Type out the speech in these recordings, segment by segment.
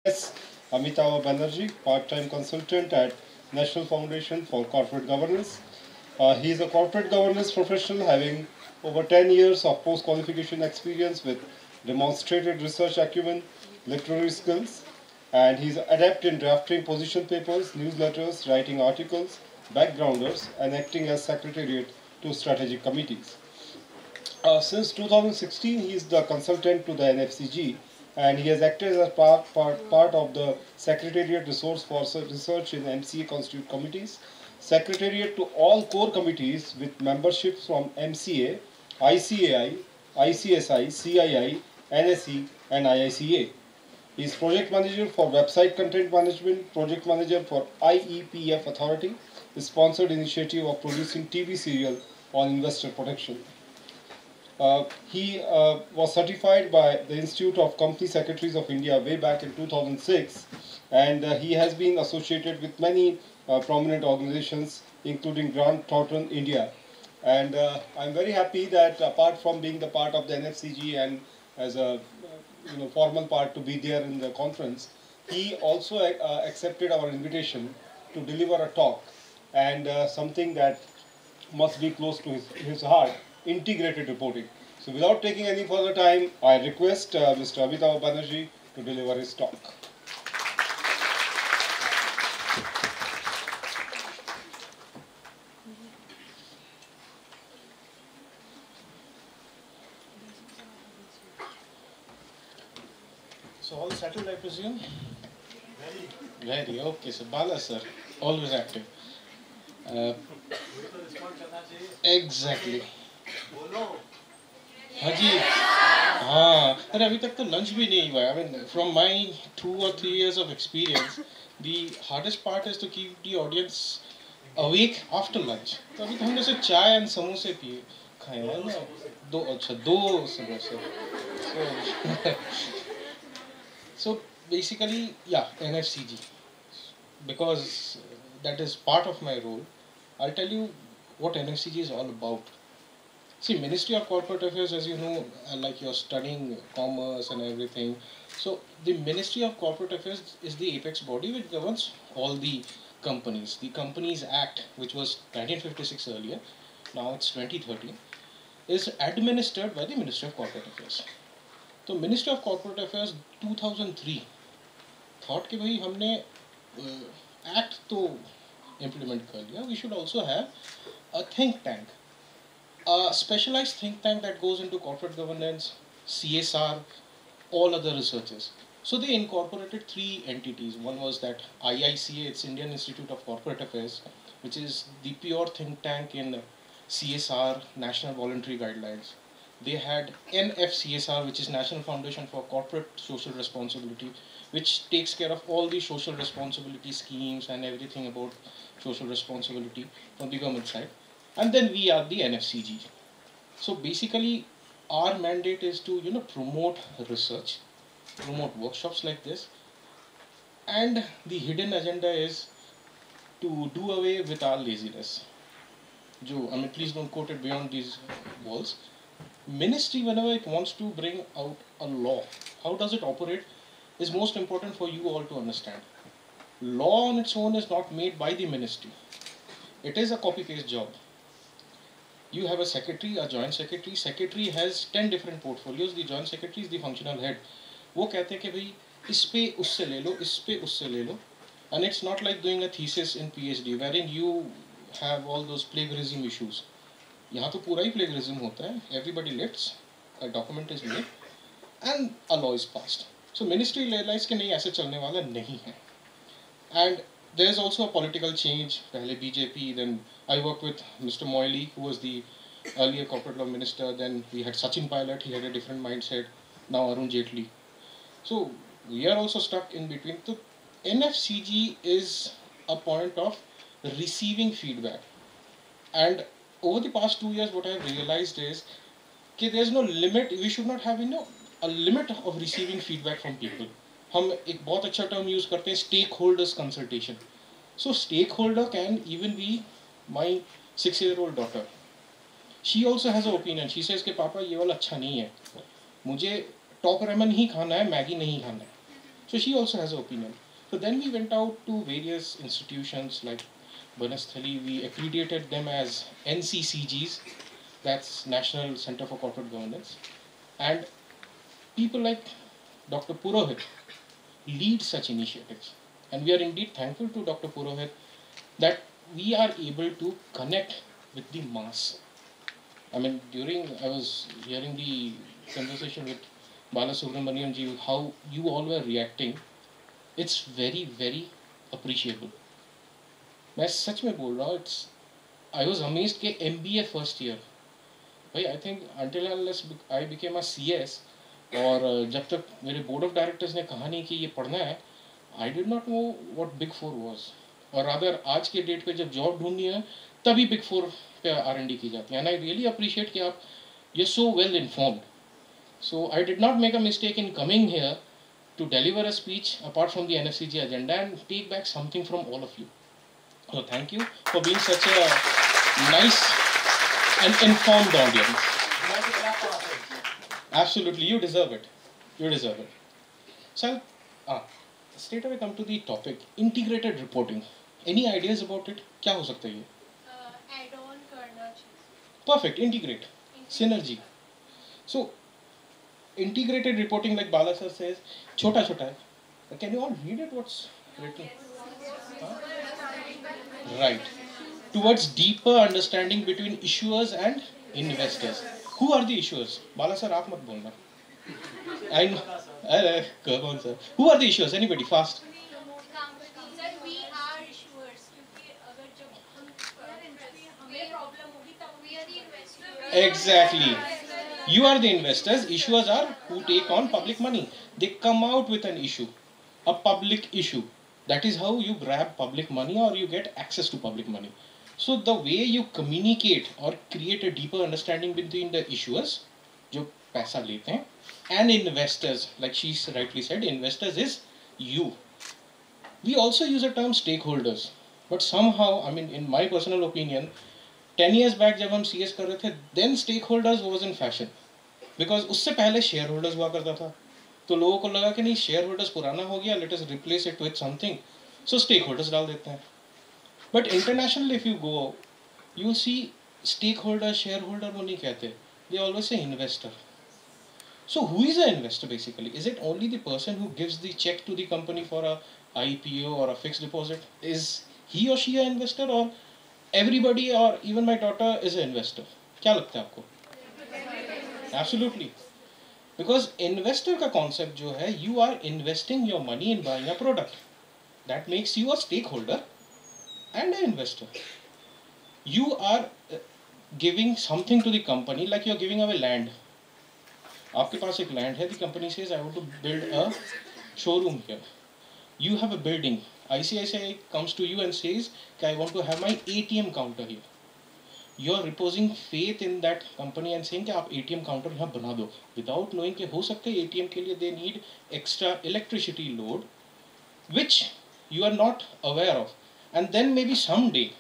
Yes, Amitava Banerjee, part-time consultant at National Foundation for Corporate Governance. He is a corporate governance professional having over 10 years of post-qualification experience with demonstrated research acumen, literary skills, and he's adept in drafting position papers, newsletters, writing articles, backgrounders, and acting as secretariat to strategic committees. Since 2016, he is the consultant to the NFCG, and he has acted as part of the Secretariat Resource for Research in MCA constitute committees, Secretariat to all core committees with memberships from MCA, ICAI, ICSI, CII, NSE, and IICA. He is project manager for website content management, project manager for IEPF Authority, the sponsored initiative of producing TV serial on investor protection. He was certified by the Institute of Company Secretaries of India way back in 2006, and he has been associated with many prominent organizations, including Grant Thornton India. And I'm very happy that apart from being the part of the NFCG and as a formal part to be there in the conference, he also accepted our invitation to deliver a talk and something that must be close to his heart, integrated reporting. So without taking any further time, I request Mr. Amitava Banerjee to deliver his talk. So all settled, I presume? Very. Okay, so Bala sir, always active. Exactly. हाँ जी हाँ अरे अभी तक तो lunch भी नहीं हुआ है. I mean, from my 2 or 3 years of experience, the hardest part is to keep the audience awake after lunch. तो अभी तो हमने सिर्फ चाय and समोसे पिए खाए हैं ना. दो समोसे. So basically, yeah, NFCG, because that is part of my role. I'll tell you what NFCG is all about. See, Ministry of Corporate Affairs, as you know, like you're studying commerce and everything. So the Ministry of Corporate Affairs is the apex body which governs all the companies. The Companies Act, which was 1956 earlier, now it's 2013, is administered by the Ministry of Corporate Affairs. So Ministry of Corporate Affairs 2003 thought कि भाई हमने act तो implement कर लिया, we should also have a think tank, a specialized think tank that goes into corporate governance, CSR, all other researches. So they incorporated 3 entities. One was that IICA, it's Indian Institute of Corporate Affairs, which is the pure think tank in CSR, National Voluntary Guidelines. They had NFCSR, which is National Foundation for Corporate Social Responsibility, which takes care of all the social responsibility schemes and everything about social responsibility from the government side. And then we are the NFCG. So basically, our mandate is to promote research, promote workshops like this, and the hidden agenda is to do away with our laziness. I mean, please don't quote it beyond these walls. Ministry, whenever it wants to bring out a law, how does it operate is most important for you all to understand. Law on its own is not made by the ministry. It is a copy-paste job. You have a secretary, a joint secretary. Secretary has 10 different portfolios. The joint secretary is the functional head. वो कहते हैं कि भाई इस पे उससे ले लो, इस पे उससे ले लो. And it's not like doing a thesis in PhD wherein you have all those plagiarism issues. यहाँ तो पूरा ही plagiarism होता है. Everybody lifts, a document is made, and a law is passed. So ministry realized कि नहीं ऐसे चलने वाला नहीं है. And there is also a political change. पहले BJP, then I worked with Mr. Moily, who was the earlier corporate law minister. Then we had Sachin Pilot, he had a different mindset. Now Arun Jaitley. So we are also stuck in between. So NFCG is a point of receiving feedback. And over the past 2 years, what I have realized is that there is no limit. We should not have a limit of receiving feedback from people. हम एक बहुत अच्छा term use करते हैं stakeholders consultation. So stakeholder can even be my 6-year-old daughter. She also has an opinion. She says कि पापा ये वाला अच्छा नहीं है. मुझे टॉप रेमन ही खाना है, मैगी नहीं खाना है. So she also has an opinion. So then we went out to various institutions like Banasthali. We accredited them as NCCGs, that's National Center for Corporate Governance. And people like Dr. Purohit lead such initiatives. And we are indeed thankful to Dr. Purohit that we are able to connect with the mass. I mean, I was hearing the conversation with Balasubramanian ji, how you all were reacting. It's very, very appreciable. मैं सच में बोल रहा हूँ, I was amazed कि MBA first year. भाई, I think until unless I became a CS और जब तक मेरे board of directors ने कहा नहीं कि ये पढ़ना है, I did not know what Big Four was. और rather आज के डेट पे जब जॉब ढूंढनी है तभी Big Four पे R&D की जाती है. And I really appreciate कि आप you're so well informed. So I did not make a mistake in coming here to deliver a speech apart from the NFCG agenda and take back something from all of you. So thank you for being such a nice and informed audience. Absolutely, you deserve it. You deserve it. So I'll straight away come to the topic, integrated reporting. Any ideas about it? क्या हो सकता है ये? Add-on करना चाहिए. Perfect, integrate. Synergy. So integrated reporting, like Bala sir says, छोटा छोटा है. Can you all read it? What's written? Right. Towards deeper understanding between issuers and investors. Who are the issuers? Bala sir, आप मत बोलना. कौन sir? Who are the issuers? Anybody? Fast. Sir, we are issuers. क्योंकि अगर जब हमें problem होगी तब we are the investors. Exactly. You are the investors. Issuers are who take on public money. They come out with an issue, a public issue. That is how you grab public money or you get access to public money. So the way you communicate or create a deeper understanding between the issuers, जो पैसा लेते हैं, and investors, like she rightly said, investors is you. We also use the term stakeholders, but somehow, I mean, in my personal opinion, 10 years back जब हम CS कर रहे थे, then stakeholders was in fashion, because उससे पहले shareholders हुआ करता था. तो लोगों को लगा कि नहीं, shareholders पुराना हो गया, let us replace it with something, so stakeholders डाल देते हैं. But internationally, if you go, you see stakeholder, shareholder वो नहीं कहते, they always say investor. So who is an investor basically? Is it only the person who gives the check to the company for a IPO or a fixed deposit? Is he or she an investor, or everybody or even my daughter is an investor? क्या लगता है आपको? Absolutely. Because investor का concept जो है, you are investing your money in buying a product. That makes you a stakeholder and an investor. You are giving something to the company, like you are giving away land. आपके पास एक land है, the company says I want to build a showroom here. You have a building. ICICI comes to you and says I want to have my ATM counter here. You are reposing faith in that company and saying कि आप ATM counter यहाँ बना दो, without knowing कि हो सकता है ATM के लिए they need extra electricity load, which you are not aware of. And then maybe someday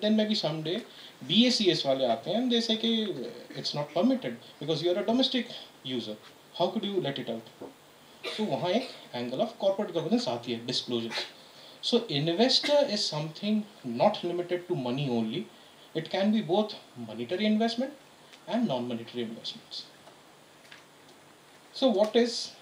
BACS वाले आते हैं and they say कि it's not permitted because you are a domestic user. How could you let it out? So वहाँ एक angle of corporate governance आती है, disclosure. So investor is something not limited to money only. It can be both monetary investment and non-monetary investments. So what is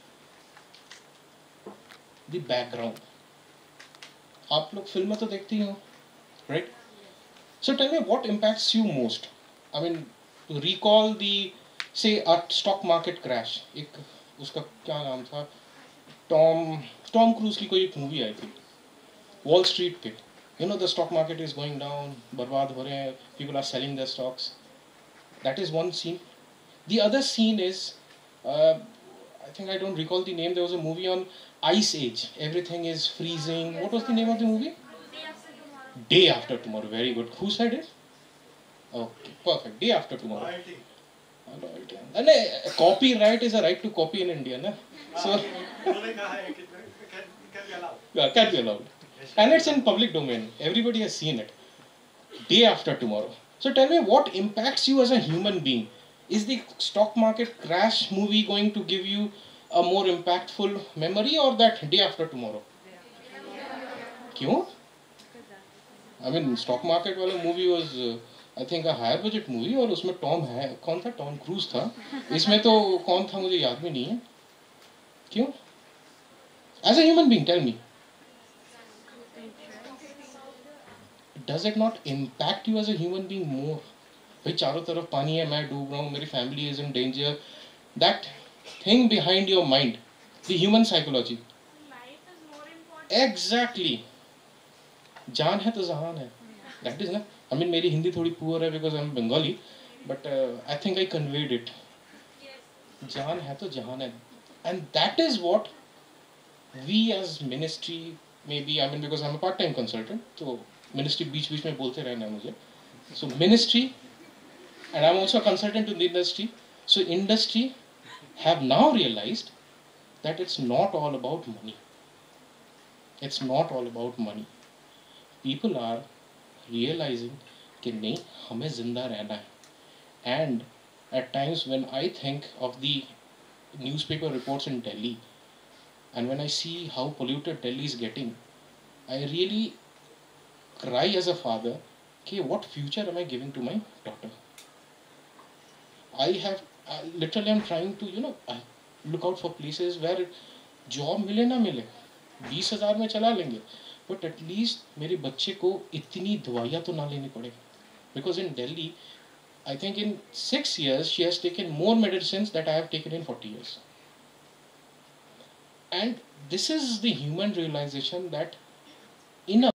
the background? आप लोग फिल्में तो देखती हो, right? So tell me, what impacts you most? I mean, to recall the, say, a stock market crash. एक उसका क्या नाम था? Tom Cruise की कोई एक movie आई थी, Wall Street पे. You know, the stock market is going down, बर्बाद हो रहे हैं, people are selling their stocks. That is one scene. The other scene is, I think I don't recall the name. There was a movie on Ice Age. Everything is freezing. What was the name of the movie? Day After Tomorrow. Very good. Who said it? Okay, perfect. Day After Tomorrow. Loyalty. And copyright is a right to copy in India, na? So yeah, can be allowed. And it's in public domain. Everybody has seen it. Day After Tomorrow. So tell me, what impacts you as a human being? Is the stock market crash movie going to give you a more impactful memory or that day after tomorrow? क्यों? I mean, stock market वाला movie was I think a higher budget movie और उसमें Tom है, कौन था? Tom cruise था. इसमें तो कौन था मुझे याद भी नहीं है. क्यों? As a human being, tell me. Does it not impact you as a human being more? भाई चारों तरफ पानी है, मैं डूब रहा हूँ, मेरी family is in danger. That thing behind your mind, the human psychology. Life is more important. Exactly. जान है तो जहान है. That is ना. I mean मेरी हिंदी थोड़ी poor है because I'm Bengali, but I think I conveyed it. जान है तो जहान है. And that is what we as ministry, maybe I mean because I'm a part-time consultant, so ministry बीच में बोलते रहना है मुझे. So ministry, and I'm also a consultant to the industry. So industry have now realized that it's not all about money. It's not all about money. People are realizing कि नहीं हमें जिंदा रहना है. And at times when I think of the newspaper reports in Delhi, and when I see how polluted Delhi is getting, I really cry as a father, okay, what future am I giving to my daughter? Literally I'm trying to, look out for places where job मिले ना मिले, 20,000 में चला लेंगे, but at least मेरे बच्चे को इतनी दवाइयाँ तो ना लेनी पड़े. Because in Delhi, I think in 6 years, she has taken more medicines that I have taken in 40 years. And this is the human realization that in a